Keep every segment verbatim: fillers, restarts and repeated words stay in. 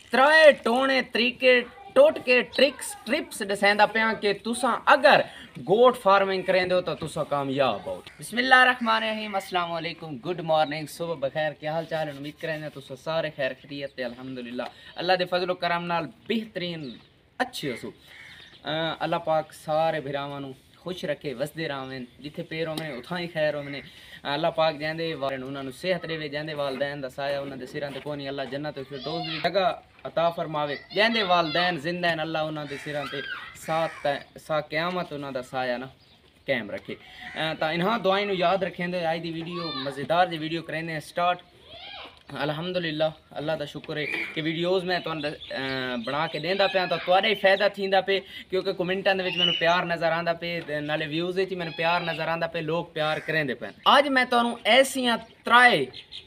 त्राए टोने तरीके टोटके tricks trips दसेंदा पिया कि तुसा अगर गोट फार्मिंग करेंदे हो तो तुसा कामयाब हो। बिस्मिल्लाहिर्रहमानिर्रहीम, अस्सलाम वालेकुम, गुड मॉर्निंग, सुबह बखैर, क्या हाल चाल है? उम्मीद करें तुसा सारे खैर खैरियत ते अल्हम्दुलिल्लाह अल्लाह दे फजलो करम नाल बेहतरीन अच्छे हो। अल्लाह पाक सारे भिरावां नूं खुश रखे, वसदे रहें, जिथे पैर होने उथां ही खैर होने। अल्लाह पाक जैंदे वाले उन्होंने सेहत देवे, जैंदे वालदैन दा साया उन्होंने सिरां ते कोनी, अल्लाह जन्नत फिरदौस दी जगह अता फरमावे। जैंदे वालदैन जिंदा हैं, अल्लाह उन्होंने सिरां ते साथ सा क़यामत उन्हों दा साया ना कायम रखे। तो इन्हां दुआएं नूं याद रखेंदे अज दी वीडियो मज़ेदार जी वीडियो करेंदे हैं स्टार्ट। अल्हम्दुलिल्लाह अल्लाह का शुक्र है कि वीडियोज़ मैं तुहानू बना के देंदा पिया तो तुहाडा ही फायदा थींदा पे, क्योंकि कमेंटां दे विच मैनूं प्यार नज़र आंदा पे, नाले व्यूज़ विच मैनूं प्यार नज़र आंदा पे, लोग प्यार करेंदे पे। अज मैं तुहानू ऐसियां त्राए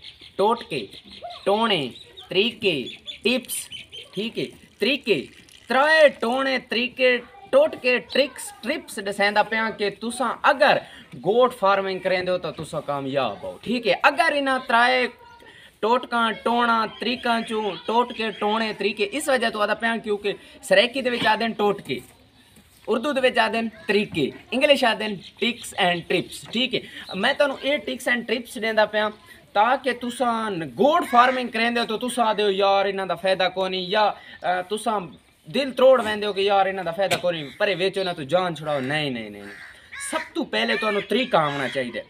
टोटके टोने तरीके टिप्स, ठीक है, तरीके त्राए टोने तरीके टोटके ट्रिक्स ट्रिप्स दसेंदा पिया कि तुसा अगर गोट फार्मिंग करेंदे हो तो तुसा कामयाब हो। ठीक है, अगर इन्हां त्राए टोटका टोना तरीका चू टोटके टोने तरीके इस वजह तो आता पिया क्योंकि सरैकी दे आदे टोटके, उर्दू दे आदे तरीके, इंग्लिश आदे टिक्स एंड ट्रिप्स। ठीक है, मैं तुहानू ये टिक्स एंड ट्रिप्स देंदा पिया ताकि तुसा गोट फार्मिंग करेंदे तो तुसा आदे हो यार इन्हां दा फायदा कोनी, या तुसा दिल त्रोड़ वैंदे हो कि यार इन्हां दा फायदा कोनी, परे वेचो ना तो जान छुड़ाओ। नहीं नहीं नहीं, सब तो पहले तुहानू तरीका आना चाहिए।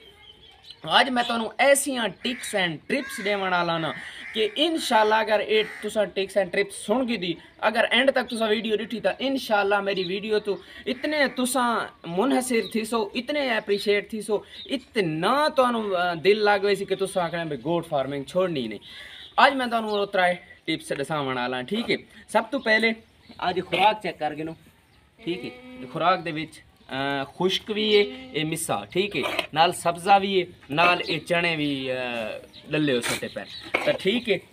आज मैं तुहानू ऐसियां टिक्स एंड ट्रिप्स देवन वाला ना कि इंशाल्लाह अगर ये तुसा टिक्स एंड ट्रिप्स सुन गी दी, अगर एंड तक तुसा वीडियो दिठी तो इंशाल्लाह मेरी वीडियो तो इतने तुसा मुनहसिर थी सो, इतने एप्रीशिएट थी सो, इतना तुहानू दिल लग गई सी कि तुसा आखना भाई गोट फार्मिंग छोड़नी नहीं। आज मैं तुहानू त्राए टिप्स दसावन वाला। ठीक है, सब तो पहले आज खुराक चेक कर गिनो। ठीक है, खुराक दे विच खुश्क भी है, ये मिस्सा, ठीक है, नाल सब्जा भी है, नाल ये चने भी लल्ले हो सटे पैर। तो ठीक है,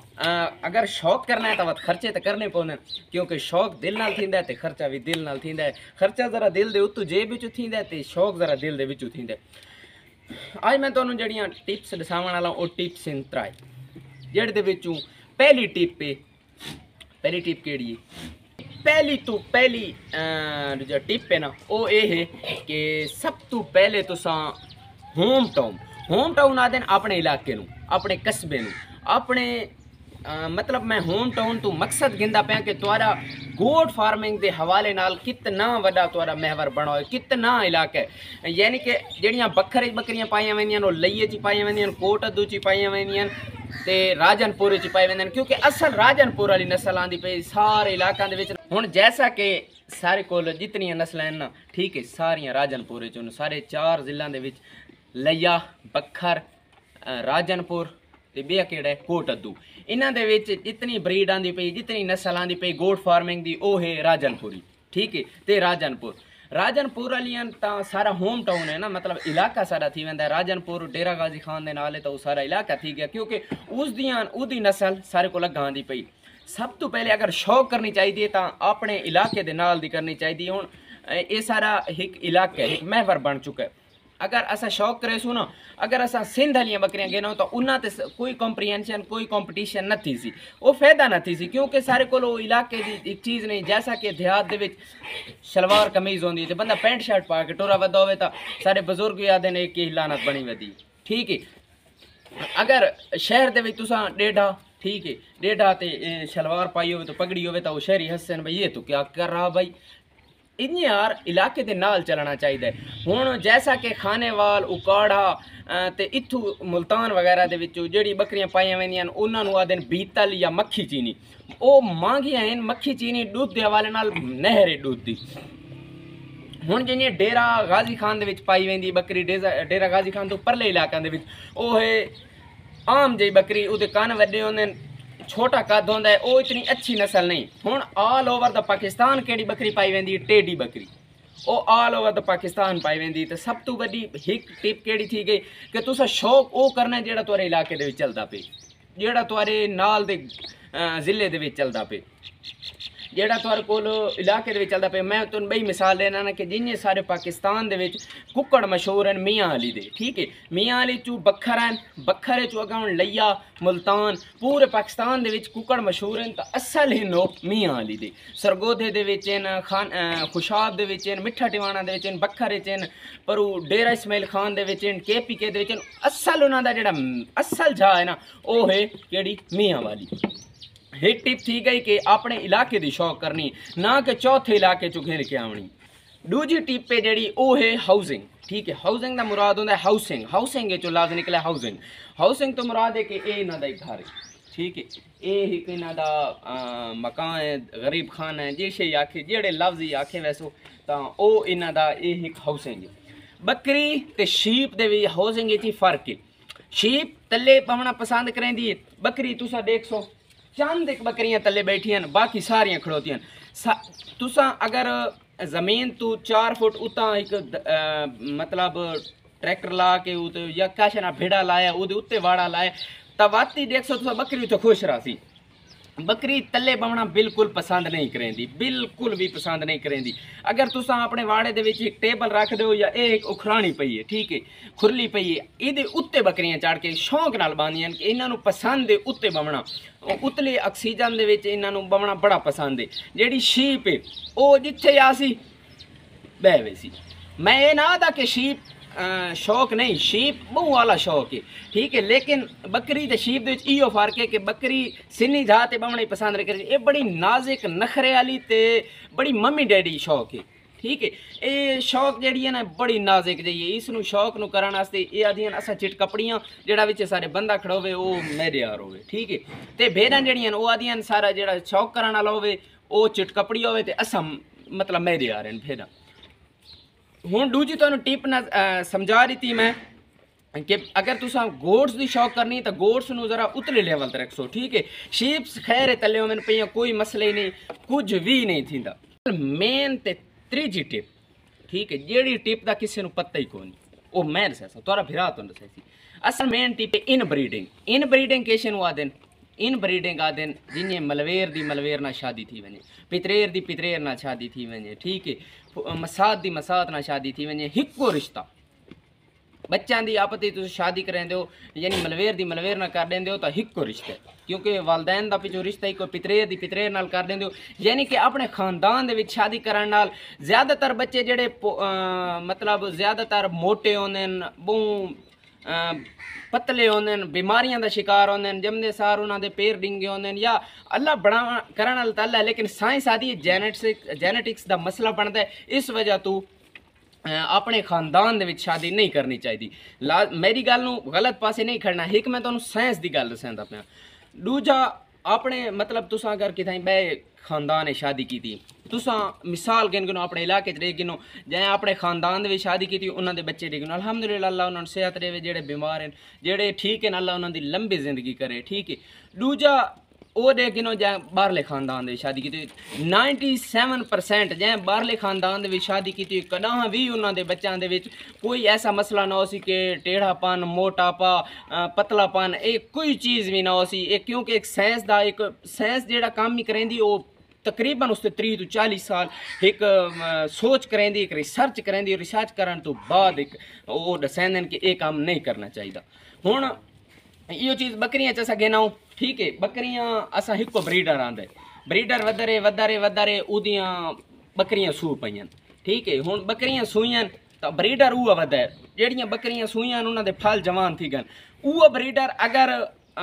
अगर शौक करना है तो वत खर्चे तो करने पौने, क्योंकि शौक दिल नाल थींदा है तो खर्चा भी दिल नाल थींदा है। खर्चा जरा दिल दे उत्तों जेब विचों थींदा है तो शौक जरा दिल दे विचों थींदा है। आज मैं तुहानू जड़ियां टिप्स दसावन वाला वो टिप्स इन त्राए, जेहड़े दे विचों पहली टिप है, पहली टिप केड़ी है, पहली तो पहली जो टिप है ना वो ये है कि सब तो पहले तुसा होम टाउन होम टाउन आदे अपने इलाके नू, अपने कस्बे नू, अपने आ, मतलब मैं होम टाउन तो मकसद गिंदा पाया कि तुहारा गोट फार्मिंग के हवाले नाल कितना वड्डा तुहारा महवर बना हो, कितना इलाका है। यानी कि जड़ियाँ बखर बकरियां पाइया वेंदियां लइये च पाइया वेंदियां, कोट अद्दू च पाइया वेंदियां ते राजनपुर च पाई वेंदे, क्योंकि असल राजनपुर वाली नस्ल आंदी पे सारे इलाकों के विच। हुण जैसा कि सारे कोल जितनियां नस्लां हैं ना, ठीक है, सारियां राजनपुर च, सारे चार जिलों के विच लइया, बखर, राजनपुर ते बेआ केड़ा है कोट अद्दू, इन्हां दे विच जितनी ब्रीड आंदी पई, जितनी नस्ल आंदी पई गोट फार्मिंग दी, वो है राजनपुरी। ठीक है, ते राजनपुर राजनपुर वालियां तां सारा होम टाउन है ना, मतलब इलाका सारा थी वेंदा है। राजनपुर डेरा गाजी खान दे नाल तो सारा इलाका थी गया, क्योंकि उस दियां उदी नस्ल सारे को अग्गां आंदी पई। सब तो पहले अगर शौक करनी चाहिए तो अपने इलाके दे नाल दी करनी चाहिए। हुण ये सारा एक इलाका है, एक महवर बन चुका है। अगर असा शौक करे सो ना, अगर असा सिंध वाली बकरियां गिनो तो उन्हां ते कोई कॉम्प्रीहेंशन कोई कॉम्पटिशन न थी सी, वो फायदा न थी सी, क्योंकि सारे को इलाके की एक चीज़ नहीं। जैसा कि देहात दे विच शलवार कमीज़ होंदी तो बंदा पैंट शर्ट पा के टुरा वदा होवे तो सारे बजुर्ग भी आदे ने कि लानत बनी वदी। ठीक है, अगर शहर दे विच तुसां डेढ़ा, ठीक है, डेढ़ा ते शलवार पाई हो तो पगड़ी हो तो शहरी हसन भाई ये तो क्या कर रहा भाई। इन यार इलाके के नाल चलना चाहिए। हुण जैसा कि खानेवाल उकाड़ा ते इत्थू मुल्तान वगैरह दे विचों जेड़ी बकरियां पाइयां वेंदियां उन्हां नूं आदन बीतल या मक्खी चीनी, वो महंगियां हैं। मक्खी चीनी दुध दे हवाले नाल नहर है दुध दी। हुण जियां डेरा गाजी खान दे विच पाई वेंदी बकरी, डेरा गाजी खान तो परले इलाकों दे विच वो है आम जी बकरी, उहदे कन वड्डे होंदे, छोटा कद होंदा है, वो इतनी अच्छी नस्ल नहीं। हुण ऑल ओवर द पाकिस्तान केड़ी बकरी पाई वेंदी, टेडी बकरी, वो ऑल ओवर द पाकिस्तान पाई वेंदी। तो सब तो वड्डी एक टिप केड़ी थी गई कि तुसा शौक वो करना जेड़ा तुहारे इलाके दे विच चलदा पे, जेड़ा तुहारे नाल दे जिले दे विच चलदा पे। जेड़ा तुहाडे कोल इलाके दे विच चलदा पे। मैं तुहानू बई मिसाल देना ना कि जिन्ने सारे पाकिस्तान दे विच कुक्कड़ मशहूर हैं मियाँ अली दे, ठीक है। मियाँ अली चू बक्खर हैं, बक्खरे चू अगां लिया मुल्तान, पूरे पाकिस्तान दे विच कुक्कड़ मशहूर हैं। तो असल ही नो मियाँ अली दे सरगोधे दे विच हैं, खान खुशाब दे विच हैं, मिठा टिवाणा दे विच हैं, बक्खरे च हैं, पर डेरा इस्माइल खान दे विच हैं, के पी के दे विच हैं। असल उन्हां दा जेड़ा असल जा है ना वो है केड़ी मियाँ वाली। एक टिप थी गई कि अपने इलाके की शौक करनी ना कि चौथे इलाके चो घेर के आवनी। दूजी टिप पे जी वो है हाउसिंग, ठीक है। हाउसिंग का मुराद होंगे हाउसिंग, हाउसिंग चो लफ्ज़ निकला हाउसिंग। हाउसिंग तो मुराद है कि ये इन्हों का घर है, ठीक है। ये एक इन्हों का मकान है, गरीब खान है, जिसे आखे जेड़े लफ्ज़ ही आखे वैसो तो वो इन्हों का ये एक हाउसिंग है। बकरी ते शीप दे भी हाउसिंग ही फर्क है। शीप तले पवना पसंद करेंदी है, बकरी तुसा देख सो चंद एक बकरियां तले बैठियां बाकी सारियां खड़ोतियां। सा, तुसा अगर जमीन तू चार फुट उता एक आ, मतलब ट्रैक्टर ला के उते या कश ना भेड़ा लाया उदे उत्ते वाड़ा लाया तो वाती देख सो तुसा बकरी तो खुश रही। बकरी तले बवना बिल्कुल पसंद नहीं करेंदी, बिल्कुल भी पसंद नहीं करेंदी। अगर तुसा अपने वाड़े दे विच एक टेबल रख दो या एक उखरानी पई है, ठीक है, खुरली पई है, इहदे उत्ते बकरियां चढ़ के शौक नाल बांधियां कि इन्हां नूं पसंद है उत्ते बवना। उतले ऑक्सीजन दे विच इन्हां नूं बवना बड़ा पसंद है। जेड़ी शीप है वो जिथे आसी बह वैसी। मैं ये ना आदा कि शीप आ, शौक नहीं, शीप बहु वाला शौक है, ठीक है। लेकिन बकरी ते शीप दे इहो फर्क है कि बकरी सिनी जा ते बवना पसंद नहीं करती। ये बड़ी नाजिक नखरे वाली ते बड़ी मम्मी डैडी शौक है, ठीक है। ये शौक जी है ना बड़ी नाजिक जी है। इस शौक नूं करन वास्ते ये आदियां असां चिटकपड़ियां जेड़ा विच सारे बंदा खड़ोवे वो मेरे यार होवे, ठीक है। ते भेड़ां जड़ियां वो आदियां सारा जेड़ा शौक करन वाला होवे वो चिटकपड़ी होवे ते असां मतलब मेरे यार हैं भेड़ां। हुण दूजी तुहानूं टिप ना समझा रही थी मैं कि अगर तुसा गोड्स की शौक करनी तो गोड्स नूं जरा उतले लेवल ते रखो, ठीक है। शीप्स खैर तले होवन पईयां कोई मसले नहीं, कुछ भी नहीं थींदा। मेन ते त्रीजी टिप, ठीक है, जेड़ी टिप का किसी को पता ही कोई वो मैं दसा तुरा फिरा तो दसाई। असल मेन टिप है इन ब्रीडिंग। इन ब्रीडिंग कैसे आदन, इन ब्रीडिंग आदन जिन्हें मलवेर दी मलवेर ना शादी थी वने, पितरेर दी पितरेर ना शादी थी वने, ठीक है, मसाद दी मसाद ना शादी थी वने, हिक्को रिश्ता बच्चों की आपस तुम शादी करें दो यानी मलवेर दी मलवेर ना कर देंगे हो तो हिक्को रिश्ता, क्योंकि वालदैन का पिछो रिश्ता ही कोई पितरेर दी पितरेर नाल कर देंगे हो। यानी कि अपने खानदान दे विच शादी करन नाल ज़्यादातर बच्चे जेड़े मतलब ज़्यादातर मोटे होंदे न, बहु पतले होंदे न, बीमारियां का शिकार होंदे न, जमदे सार उन्होंने पैर डिंगे होंदे न, या अल्लाह बड़ा करन वाला ताला है। लेकिन साइंस आदि जेनेटिक्स जेनेटिक्स का मसला बनता है। इस वजह तो अपने खानदान दे विच शादी नहीं करनी चाहिए। ला मेरी गल नूं गलत पासे नहीं खड़ना, एक मैं तुहानूं साइंस की गल दसांदा पिया। दूजा अपने मतलब तुसां अगर कितें बे खानदान ने शादी की थी, तुसां मिसाल गिन गिनो अपने इलाके च रेह गिनो जैं अपने खानदान दे शादी की थी उन्हां दे बच्चे गिनो अल्हम्दुलिल्लाह अल्लाह उन्हां नूं सेहत देवे, जेड़े बीमार हैं जेड़े ठीक हैं अल्लाह उन्हां दी लंबी जिंदगी करे, ठीक है। दूजा वो दे गिनो जैं बाहरले खानदान दे शादी की नाइनटी सैवन परसेंट जैं बाहरले खानदान दे शादी की कदा भी उन्होंने दे बच्चों दे विच कोई ऐसा मसला ना हो सी कि टेढ़ापन मोटापा पतलापन ये कोई चीज़ भी ना हो सी। एक क्योंकि एक साइंस दा एक साइंस जेड़ा काम ही करेंदी वो तकरीबन उसते त्री तो चालीस साल एक सोच करेंदी, एक रिसर्च करेंदी, रिसर्च करन तो बाद एक वो दसेंदन कि ये काम नहीं करना चाहिए। हुण यो चीज़ बकरियां च असां गिनाऊं, ठीक है। बकरियां असां हिक्को ब्रीडर आंदे, ब्रीडर वधरे वधरे वधरे उदियां बकरियां सूह पईयां, ठीक है। हुण बकरियां सूईयां तो ब्रीडर उहा वधा है, जेड़ियां बकरियां सूईयां उन्हां दे फल जवान थी गन उहा ब्रीडर अगर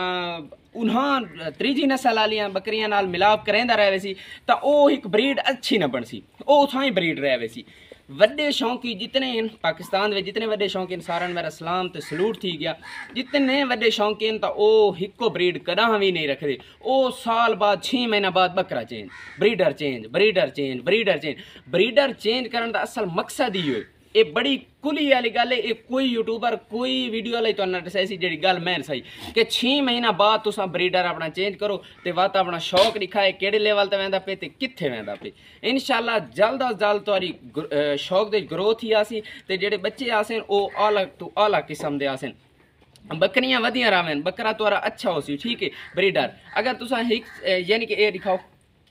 उन्हां त्रीजी नस्ल वालियां बकरियां नाल मिलाप करेंदा रहे सी तो वह एक ब्रीड अच्छी न बन सी, वो उत्थां ही ब्रीड रहे सी। वड्डे शौकी जितने पाकिस्तान में जितने वड्डे शौकीन सारन मेरा सलाम तो सलूट थी गया, जितने वड्डे शौकीन तो वो हिक्को ब्रीड कदा भी नहीं रखते। वो साल बाद छः महीना बाद बकरा change, breeder change, breeder change, breeder change. Breeder change करने का असल मकसद ही है, ये बड़ी कुली वाली गल है। कोई यूट्यूबर कोई वीडियो वाले तो दसाई गल मैं सही कि छः महीना बाद तुम ब्रीडर अपना चेंज करो तो वत अपना शौक दिखाए कि लेवल पर वेंदा पे तो कित्थे वेंदा पे। इंशाअल्लाह जल्द अज जल्द तुहारी शौक की ग्रोथ ही आसी तो जेडे बच्चे आसन वो आला तो आला किस्म के आसन। बकरियां वधियां रवन, बकरा तुहारा अच्छा हो सी, ठीक है। ब्रीडर अगर तुसा यानी कि ये दिखाओ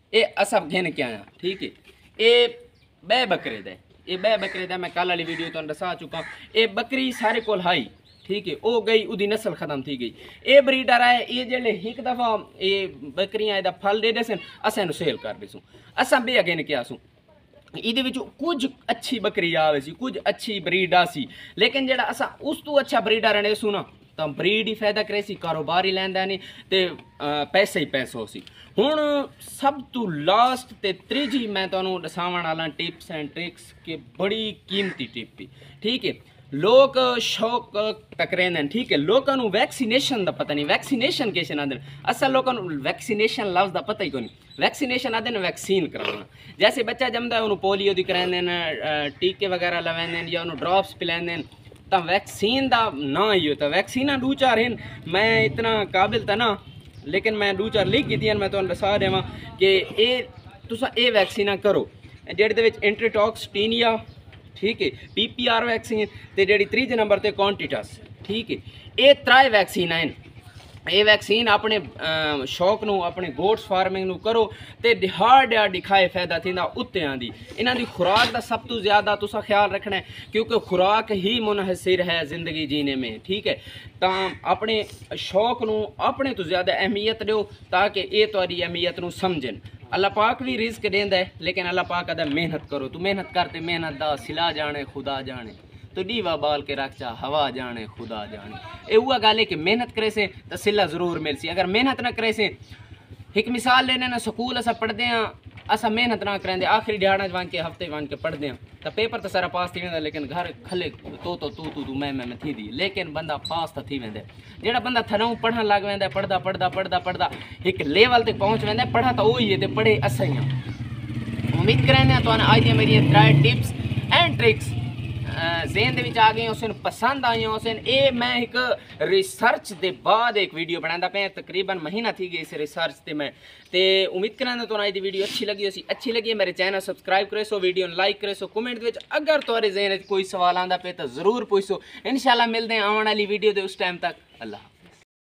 ये असा घेन के आया, ठीक है। ये बे बकरे दे, ये बे बकरे दा मैं कल वाली वीडियो तो दसा चुका। ये बकरी सारे कोल हाई, ठीक है, ओ गई उदी नस्ल खत्म थी गई। ये ब्रीडर है, ये जेले एक दफ़ा ये बकरियां इहदा फल दे देसन असें सेल कर देसूँ। असा बे अगे क्या आसूँ इहदे विच कुछ अच्छी बकरी आवे सी, कुछ अच्छी ब्रीड आसी, लेकिन जेड़ा असा उस तो अच्छा ब्रीडर ने सुना तो ब्रीड ही फायदा करे सी, कारोबार ही लैंदा नहीं ते पैसे ही पैसो सी। हुण सब तो लास्ट ते त्रीजी मैं तुहानूं दसावण वाला टिप्स एंड ट्रिक्स के बड़ी कीमती टिप ही, ठीक है। लोग शौक टकरेंदे, ठीक है, लोगों को वैक्सीनेशन का पता नहीं, वैक्सीनेशन किस आदि असल लोगों को वैक्सीनेशन लफ्ज़ का पता ही कोई नहीं। वैक्सीनेशन आदि वैक्सीन कराना, जैसे बच्चा जमदा है उन्होंने पोलियो दी करांदे न, टीके वगैरह लवेंदे या उन्होंने ड्रॉप्स पिलांदे, तो वैक्सीन का ना ही होता। वैक्सीना दो चार हैं, मैं इतना काबिल था ना, लेकिन मैं दो चार लिख दी मैं तुहानूं दसा देवां कि ये तुसां ये वैक्सीना करो जेहदे विच एंट्रीटॉक्स टीनिया, ठीक है, पी पी आर वैक्सीन ते जेहड़ी त्रीजे नंबर ते कॉन्टिटस, ठीक है। ये त्रै वैक्सीन हैं। ये वैक्सीन अपने शौक नू अपने गोट्स फार्मिंग नू करो ते दिहाड़ दिहाड़ दिखाए फायदा थींदा उत्ते आंदी। इन्हां दी खुराक दा सब तो ज़्यादा तुसा ख्याल रखना है, क्योंकि खुराक ही मुनहसिर है ज़िंदगी जीने में, ठीक है। तो अपने शौक नू अपने तो ज़्यादा अहमियत दो ताकि ये तुहाडी अहमियत नू समझन। अल्लाह पाक भी रिस्क देंदा है, लेकिन अल्लाह पाक कहता मेहनत करो। तू मेहनत करते मेहनत दा सिला जाने खुदा जाने, तो डीवा बाल के रख चा हवा जाने खुदा जाने। ये हुआ गल है कि मेहनत करे से तो सिला जरूर मिल सी। अगर मेहनत ना करे से, एक मिसाल लेने ना, स्कूल असा पढ़ते हैं, असा मेहनत ना करेंगे, आखिरी दिहाड़ा वन के हफ्ते वन के पढ़ते हैं तो पेपर तो सारा पास थी वेंदा, लेकिन घर खले तो तो तू तू तू मैं मैं मैं थी दी, लेकिन बंदा पास तो थी वेंदे। जेड़ा बंदा थनों पढ़न लग वेंदा, पढ़दा पढ़दा पढ़दा पढ़दा एक लेवल तक पहुँच वेंदा, पढ़ा तो वही है तो पढ़े असा ही। उम्मीद करें तो अज दी मेरी त्रै टिप्स एंड ट्रिक्स ज़हन दे विच आ गई उसन, पसंद आई उसन। ये मैं एक रिसर्च के बाद एक वीडियो बनाता पे, तकरीबन महीना थी गई इस रिसर्च से मैं ते उम्मीद करना तो अज की वीडियो अच्छी लगी उसी अच्छी लगी मेरे चैनल सब्सक्राइब करे सो, वीडियो लाइक करे सो, कमेंट विच अगर तुहारे ज़हन कोई सवाल आंदा पे तो जरूर पूछो। इंशाल्लाह मिलते हैं आने वाली वीडियो दे उस टाइम तक। अल्लाह।